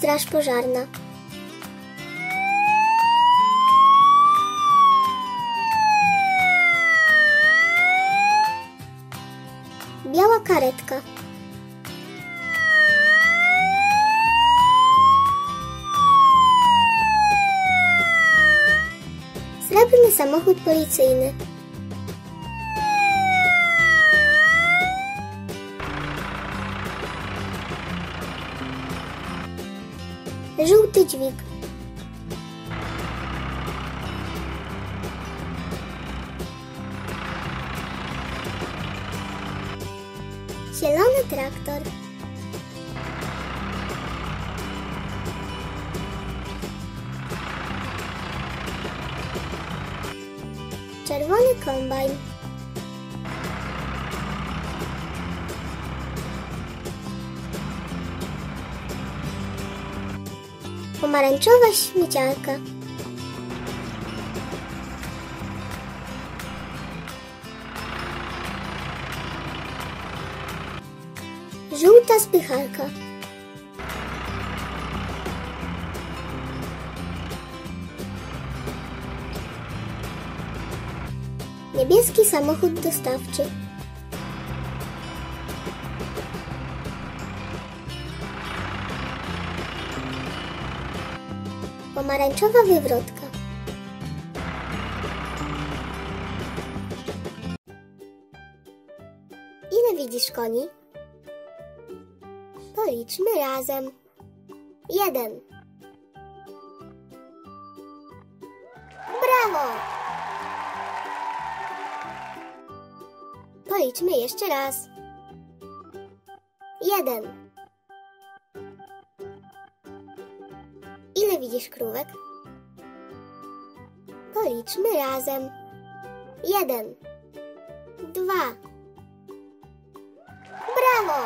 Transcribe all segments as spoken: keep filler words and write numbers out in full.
straż pożarna. Biała karetka. Srebrny samochód policyjny. Żółty dźwig. Zielony traktor. Czerwony kombajn. Pomarańczowa śmieciarka. Żółta spycharka. Niebieski samochód dostawczy. Pomarańczowa wywrotka. Ile widzisz koni? Policzmy razem. Jeden. Brawo! Policzmy jeszcze raz. Jeden. Ile widzisz krówek? Policzmy razem. Jeden. Dwa. Brawo!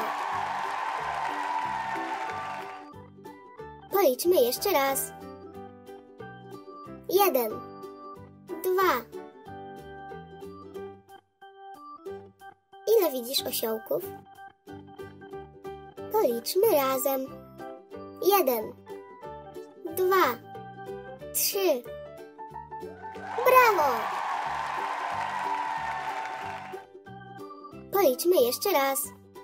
Policzmy jeszcze raz. Jeden. Dwa. Ile widzisz osiołków? Policzmy razem. Jeden. Dwa. Trzy. Brawo! Policzmy jeszcze raz.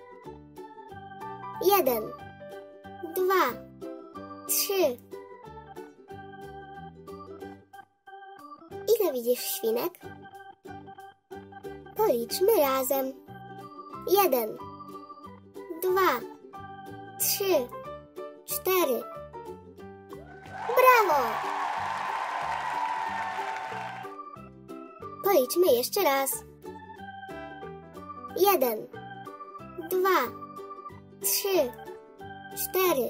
Jeden. Dwa. Trzy. Ile widzisz świnek? Policzmy razem. Jeden. Dwa. Trzy. Cztery. Brawo! Policzmy jeszcze raz. Jeden. Dwa. Trzy. Cztery.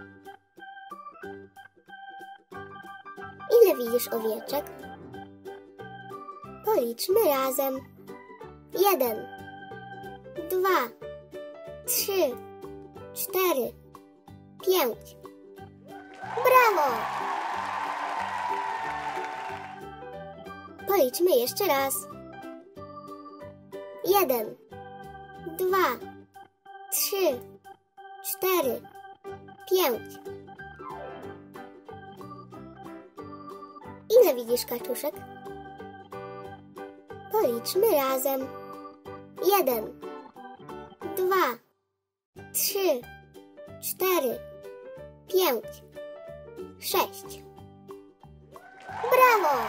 Ile widzisz owieczek? Policzmy razem. Jeden. Dwa. Trzy. Cztery. Pięć. Brawo! Policzmy jeszcze raz. Jeden. Dwa. Trzy. Cztery. Pięć. Ile widzisz kaczuszek? Policzmy razem. Jeden. Dwa. Trzy. Cztery. Pięć. Sześć. Brawo!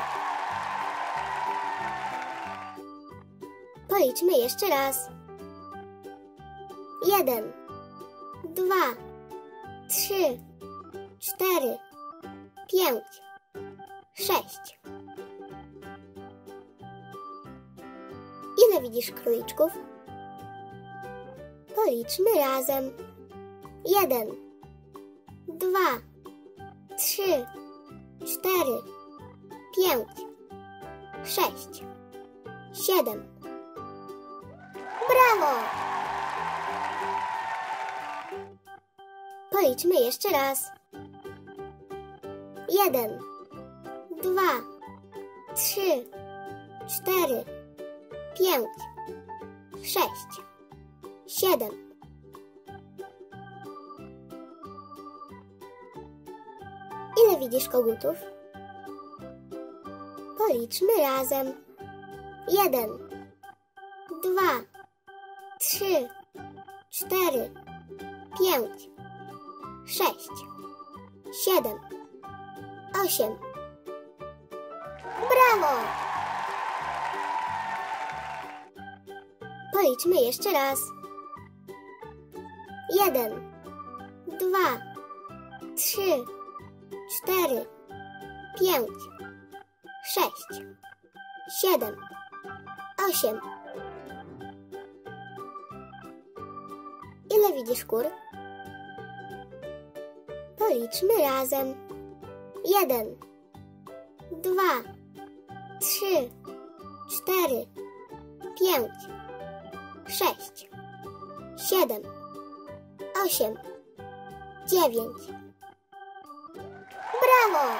Policzmy jeszcze raz. Jeden. Dwa. Trzy. Cztery. Pięć. Sześć. Ile widzisz króliczków? Policzmy razem. Jeden. Dwa. Trzy. Cztery. Pięć. Sześć. Siedem. Brawo! Policzmy jeszcze raz. Jeden. Dwa. Trzy. Cztery. Pięć. Sześć. Siedem. Ile widzisz kogutów? Policzmy razem. Jeden, dwa, trzy, cztery, pięć, sześć, siedem, osiem. Brawo! Policzmy jeszcze raz. Jeden, dwa, trzy, cztery, pięć, sześć, siedem, osiem. Ile widzisz kur? Policzmy razem. Jeden, dwa, trzy, cztery, pięć, sześć, siedem, osiem, dziewięć. Brawo!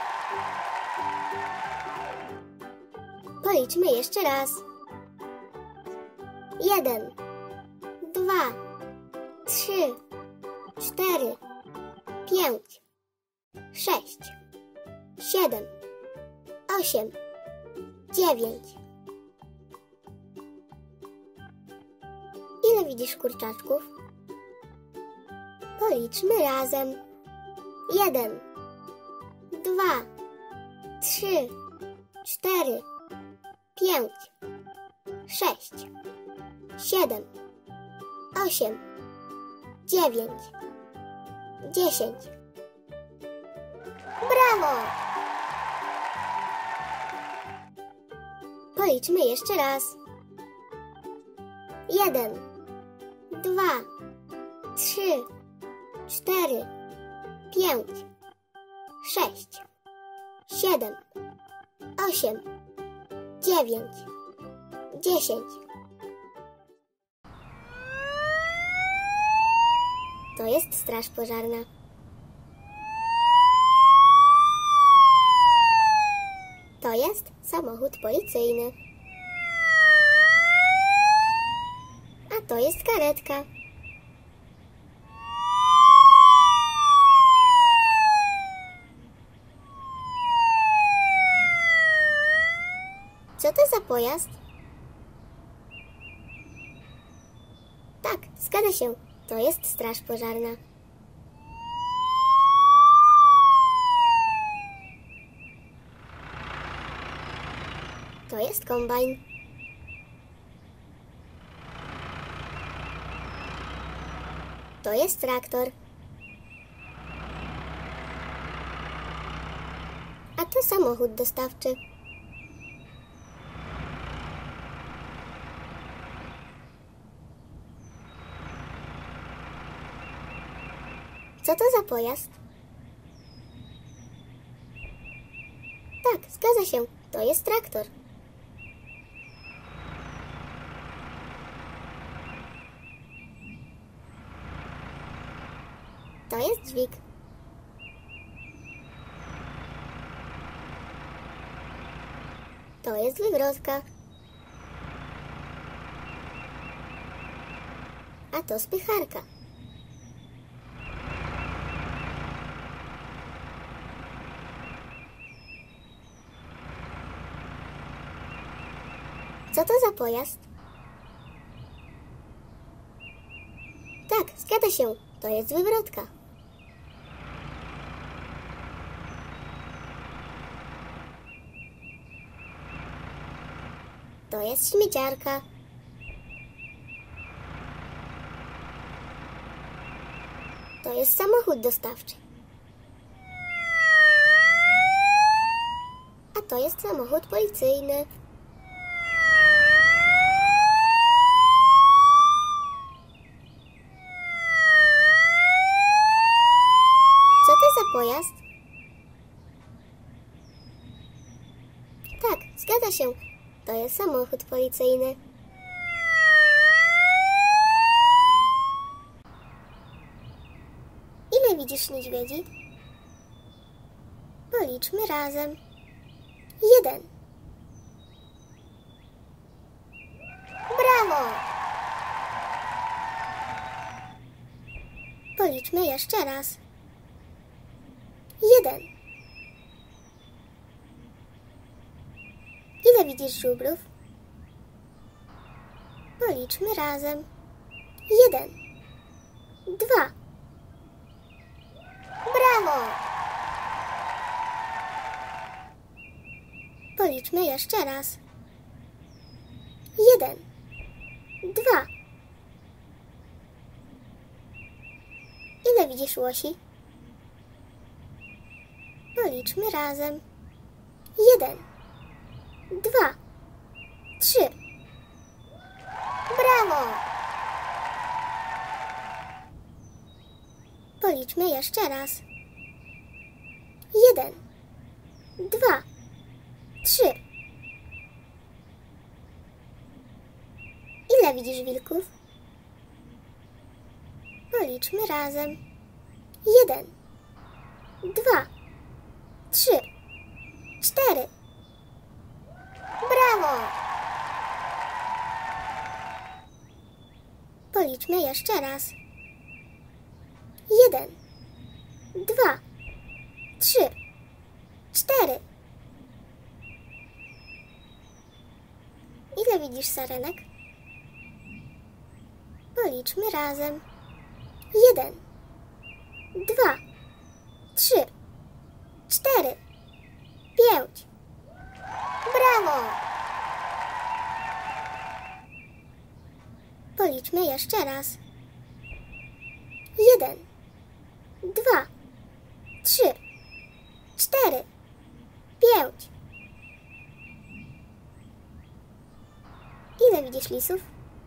Policzmy jeszcze raz. Jeden, dwa, trzy, cztery, pięć, sześć, siedem, osiem, dziewięć. Ile widzisz kurczaczków? Policzmy razem. Jeden, dwa, trzy, cztery, pięć, sześć, siedem, osiem, dziewięć, dziesięć. Brawo! Policzmy jeszcze raz. Jeden, dwa, trzy, cztery, pięć, sześć, siedem, osiem, dziewięć, dziesięć. To jest straż pożarna. To jest samochód policyjny. A to jest karetka. Co to za pojazd? Tak, zgadza się. To jest straż pożarna. To jest kombajn. To jest traktor. A to samochód dostawczy. Co to za pojazd? Tak, zgadza się. To jest traktor. To jest dźwig. To jest wywrotka. A to spycharka. Co to za pojazd? Tak, zgadza się. To jest wywrotka. To jest śmieciarka. To jest samochód dostawczy. A to jest samochód policyjny. Co to za pojazd? Tak, zgadza się. To jest samochód policyjny. Ile widzisz niedźwiedzi? Policzmy razem. Jeden. Brawo! Policzmy jeszcze raz. Jeden. widzisz żubrów? Policzmy razem. Jeden, dwa. Brawo! Policzmy jeszcze raz. Jeden, dwa. Ile widzisz łosi? Policzmy razem. Jeden, dwa, trzy. Brawo! Policzmy jeszcze raz. Jeden, dwa, trzy. Ile widzisz wilków? Policzmy razem. Jeden, dwa, trzy, cztery. Brawo! Policzmy jeszcze raz. Jeden, dwa, trzy, cztery. Ile widzisz sarenek? Policzmy razem. Jeden, dwa, trzy, cztery, pięć. Brawo! Policzmy jeszcze raz. Jeden, dwa, trzy, cztery, pięć. Ile widzisz lisów?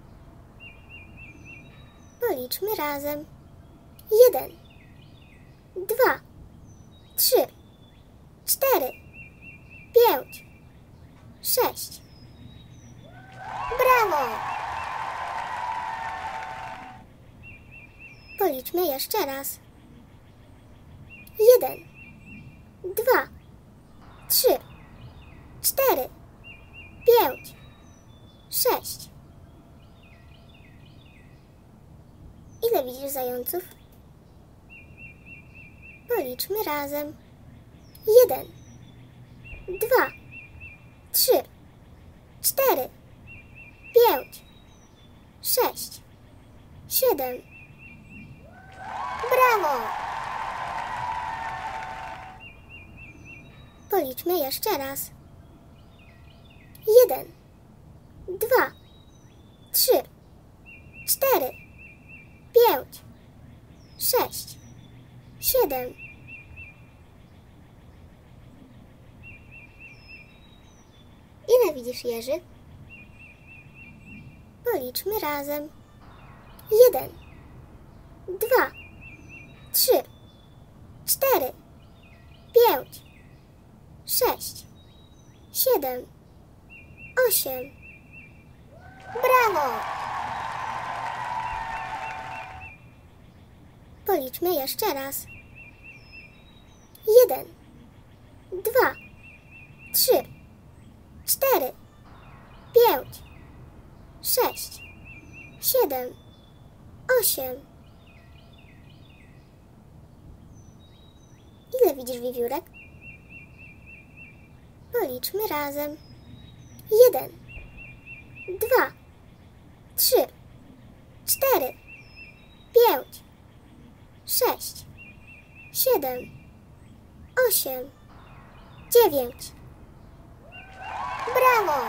Policzmy razem. Jeden, dwa, trzy, cztery, pięć, sześć. Brawo! Policzmy jeszcze raz. Jeden, dwa, trzy, cztery, pięć, sześć. Ile widzisz zająców? Policzmy razem. Jeden, dwa, trzy, cztery, pięć, sześć, siedem. Brawo! Policzmy jeszcze raz. Jeden, dwa, trzy, cztery, pięć, sześć, siedem. Ile widzisz jeży? Policzmy razem. Jeden, dwa, trzy, cztery, pięć, sześć, siedem, osiem. Brawo! Policzmy jeszcze raz. Jeden, dwa, trzy, cztery, pięć, sześć, siedem, osiem. Ile widzisz wiewiórek? Policzmy razem. Jeden, dwa, trzy, cztery, pięć, sześć, siedem, osiem, dziewięć. Brawo!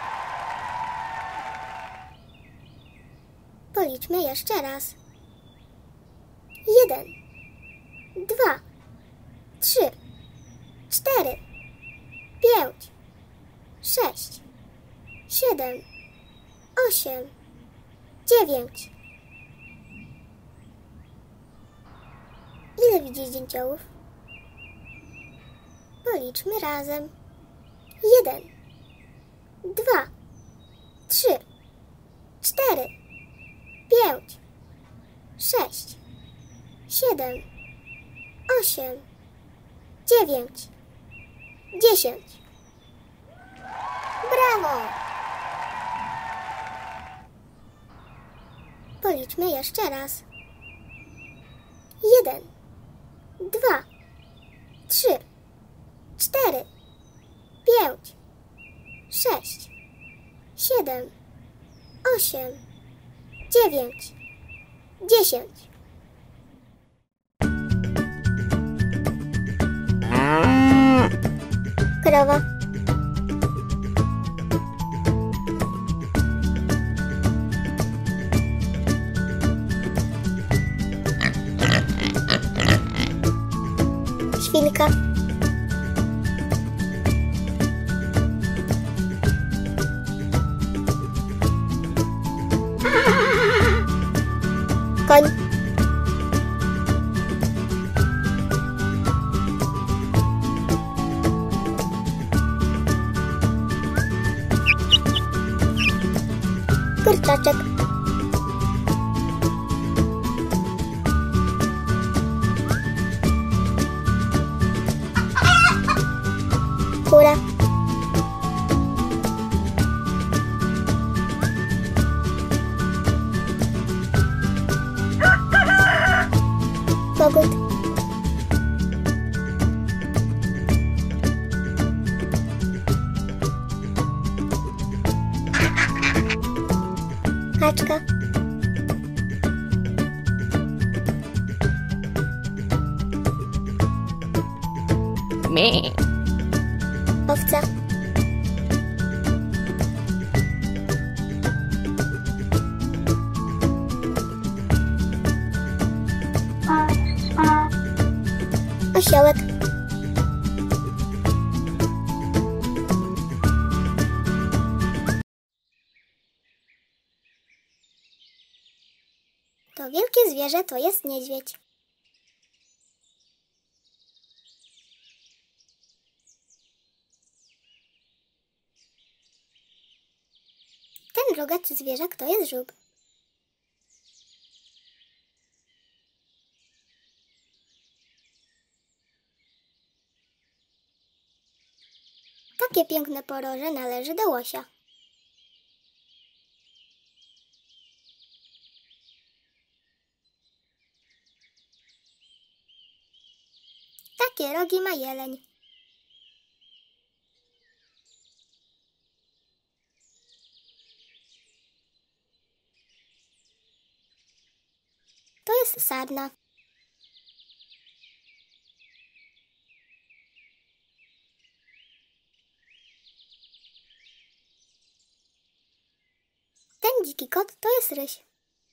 Policzmy jeszcze raz. Jeden, dwa, trzy, cztery, pięć, sześć, siedem, osiem, dziewięć. Ile widzisz dzięciołów? Policzmy razem. Jeden, dwa, trzy, cztery, pięć, sześć, siedem, osiem, dziewięć, dziesięć. Brawo! Policzmy jeszcze raz. Jeden, dwa, trzy, cztery, pięć, sześć, siedem, osiem, dziewięć, dziesięć. Krowa. Świnka. Koń. Kurczaczek. Kura. Kogut. Kaczka. Me. Owca. Osiołek. To wielkie zwierzę to jest niedźwiedź. Ten rogaty zwierzak to jest żuk. Takie piękne poroże należy do łosia. Takie rogi ma jeleń. To jest sarna. Ten dziki kot to jest ryś.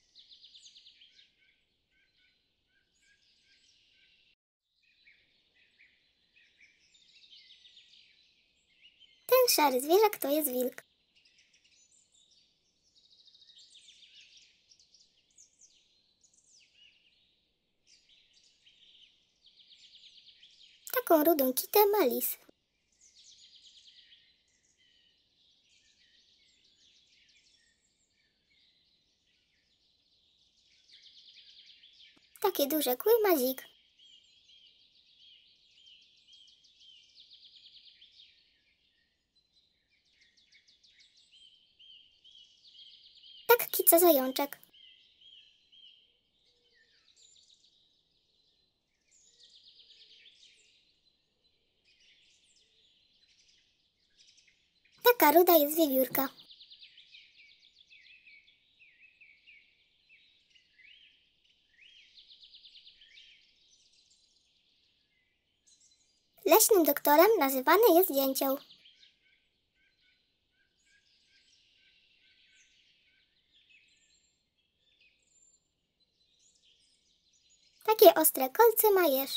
Ten szary zwierzak to jest wilk. Taką rudą kitę ma lis. Takie duże kły ma dzik. Tak kica zajączek. Taka ruda jest wiewiórka. Leśnym doktorem nazywany jest dzięcioł. Takie ostre kolce ma jeż.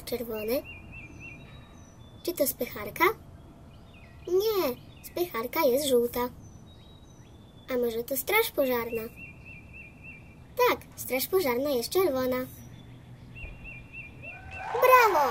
czerwony? Czy to spycharka? Nie, spycharka jest żółta. A może to straż pożarna? Tak, straż pożarna jest czerwona. Brawo!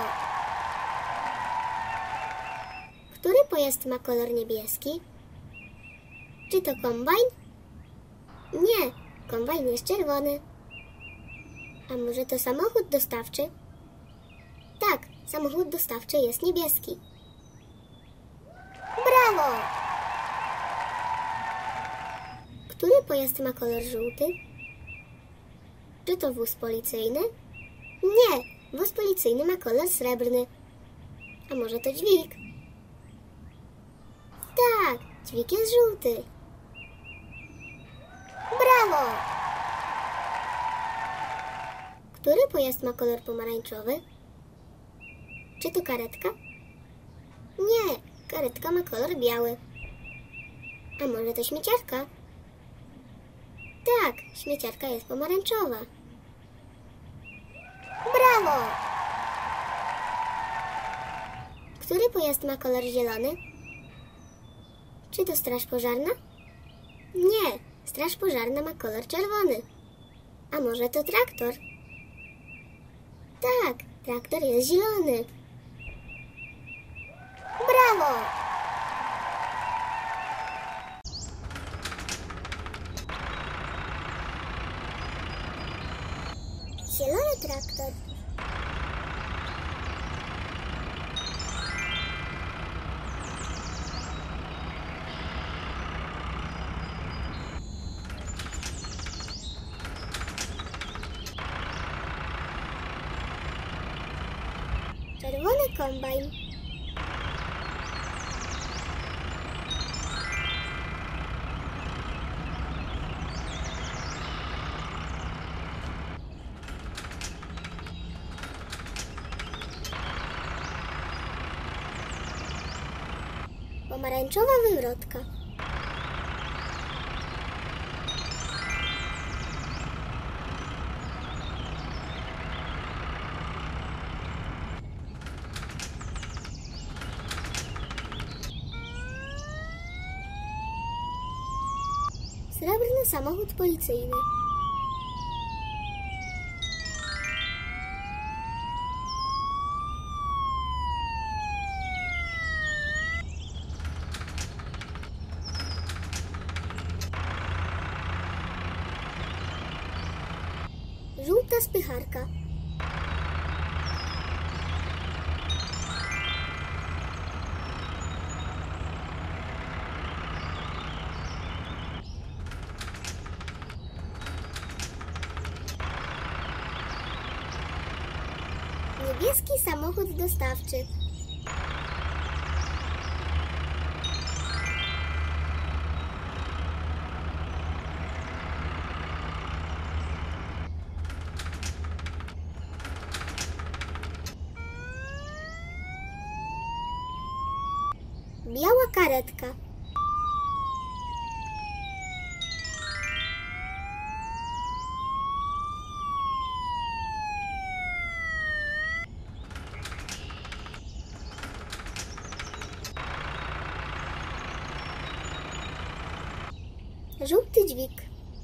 Który pojazd ma kolor niebieski? Czy to kombajn? Nie, kombajn jest czerwony. A może to samochód dostawczy? Tak, samochód dostawczy jest niebieski. Brawo! Który pojazd ma kolor żółty? Czy to wóz policyjny? Nie, wóz policyjny ma kolor srebrny. A może to dźwig? Tak, dźwig jest żółty. Brawo! Który pojazd ma kolor pomarańczowy? Czy to karetka? Nie, karetka ma kolor biały. A może to śmieciarka? Tak, śmieciarka jest pomarańczowa. Brawo! Który pojazd ma kolor zielony? Czy to straż pożarna? Nie, straż pożarna ma kolor czerwony. A może to traktor? Tak, traktor jest zielony. Brawo! Zielony traktor. Czerwony kombajn. Pomarańczowa wywrotka. Srebrny samochód policyjny. Żółta spycharka. Niebieski samochód dostawczy. Biała karetka. Żółty dźwig.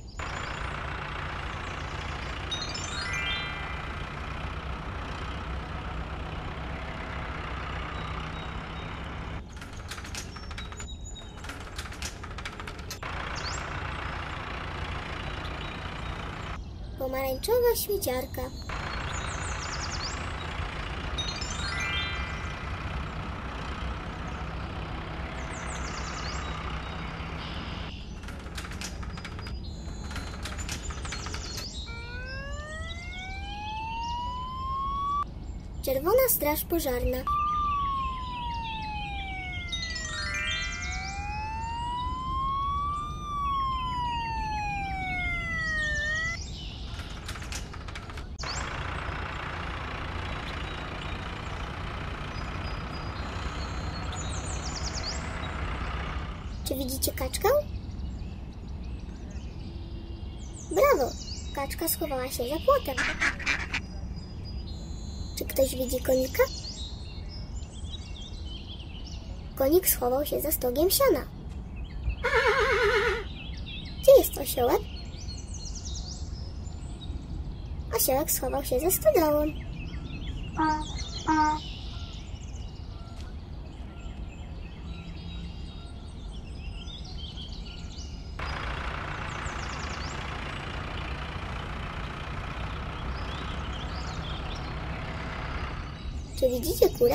Pomarańczowa śmieciarka. Czerwona straż pożarna. Czy widzicie kaczkę? Brawo! Kaczka schowała się za płotem. Czy ktoś widzi konika? Konik schował się za stogiem siana. Gdzie jest osiołek? Osiołek schował się za stodołą. Czy widzicie kurę?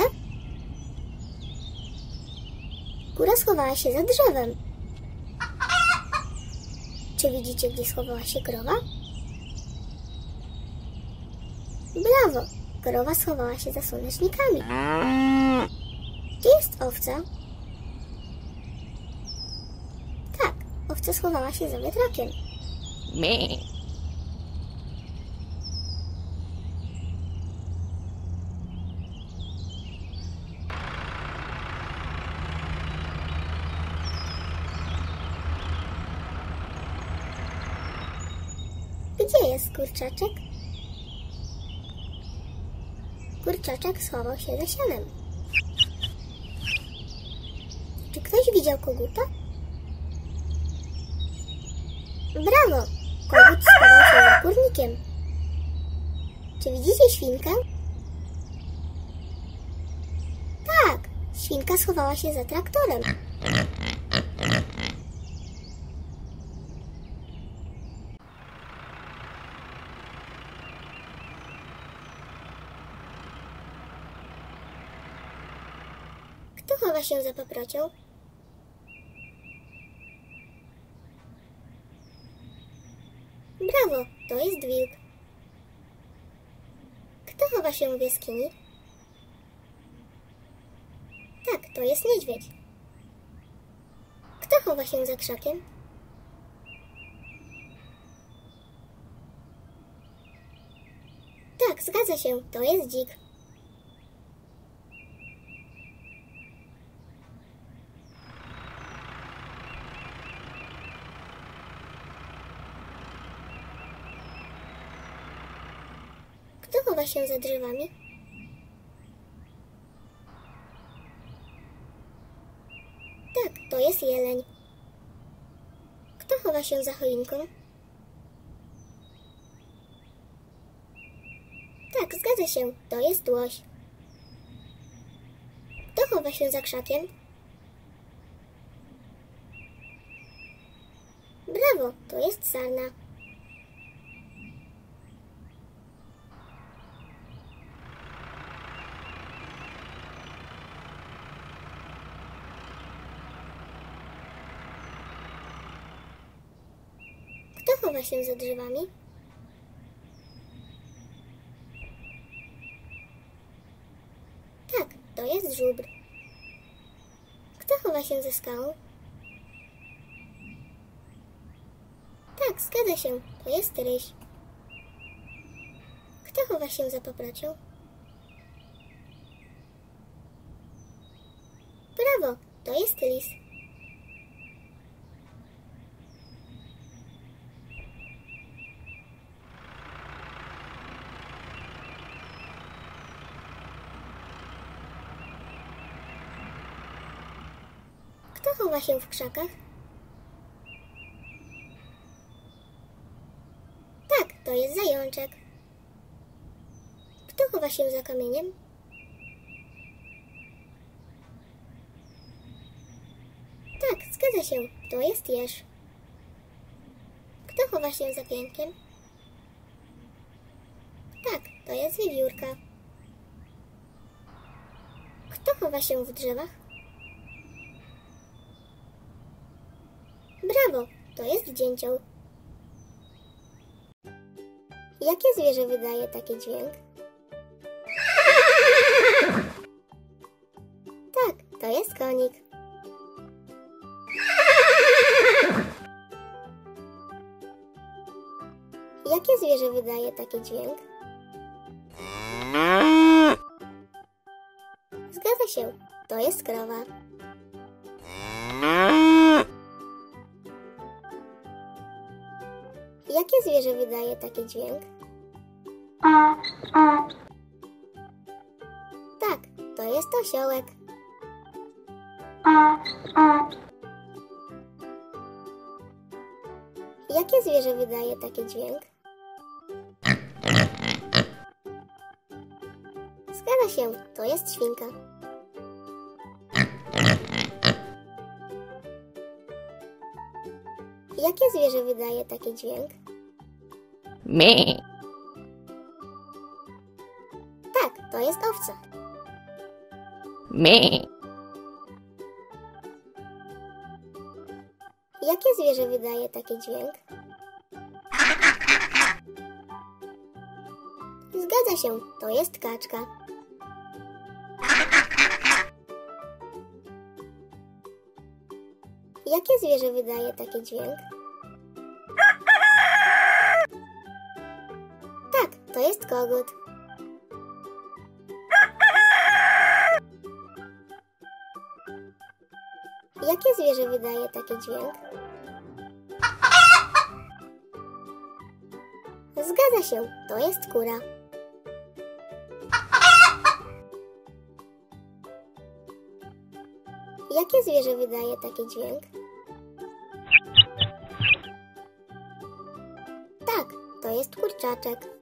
Kura schowała się za drzewem. Czy widzicie, gdzie schowała się krowa? Brawo! Krowa schowała się za słonecznikami. Gdzie jest owca? Tak, owca schowała się za wiatrakiem. Me. Gdzie jest kurczaczek? Kurczaczek schował się za sianem. Czy ktoś widział koguta? Brawo! Kogut schował się za kurnikiem. Czy widzicie świnkę? Tak, świnka schowała się za traktorem. Kto chowa się za paprocią? Brawo, to jest wilk. Kto chowa się w jaskini? Tak, to jest niedźwiedź. Kto chowa się za krzakiem? Tak, zgadza się, to jest dzik. Kto chowa się za drzewami? Tak, to jest jeleń. Kto chowa się za choinką? Tak, zgadza się, to jest łoś. Kto chowa się za krzakiem? Brawo, to jest sarna. Kto chowa się za drzewami? Tak, to jest żubr. Kto chowa się za skałą? Tak, zgadza się, to jest ryś. Kto chowa się za paprocią? Brawo, to jest lis. Kto chowa się w krzakach? Tak, to jest zajączek. Kto chowa się za kamieniem? Tak, zgadza się, to jest jeż. Kto chowa się za piękiem? Tak, to jest wiewiórka. Kto chowa się w drzewach? Brawo, to jest dzięcioł. Jakie zwierzę wydaje taki dźwięk? Tak, to jest konik. Jakie zwierzę wydaje taki dźwięk? Zgadza się, to jest krowa. Jakie zwierzę wydaje taki dźwięk? jest osiołek. Jakie zwierzę wydaje taki dźwięk? Zgadza się, to jest świnka. Jakie zwierzę wydaje taki dźwięk? Me. Tak, to jest owca. Me. Jakie zwierzę wydaje taki dźwięk? Zgadza się, to jest kaczka. Jakie zwierzę wydaje taki dźwięk? Tak, to jest kogut. Jakie zwierzę wydaje taki dźwięk? Zgadza się, to jest kura. Jakie zwierzę wydaje taki dźwięk? Tak, to jest kurczaczek.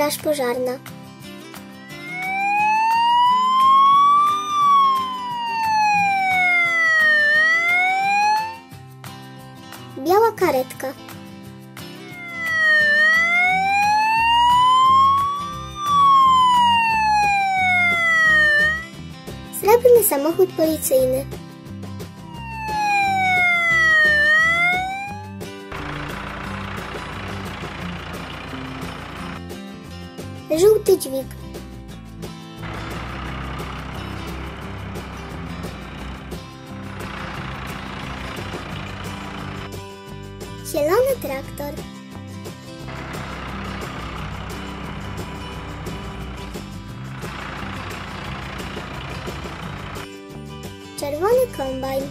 straż pożarna. Biała karetka. Srebrny samochód policyjny. Żółty dźwig. Zielony traktor. Czerwony kombajn.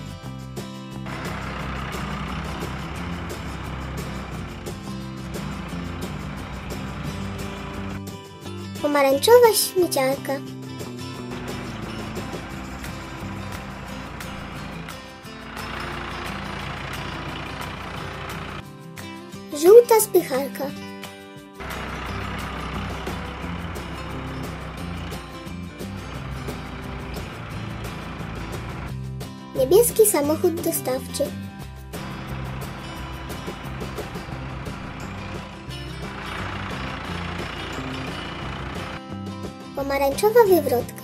Pomarańczowa śmieciarka. Żółta spycharka. Niebieski samochód dostawczy. Pomarańczowa wywrotka.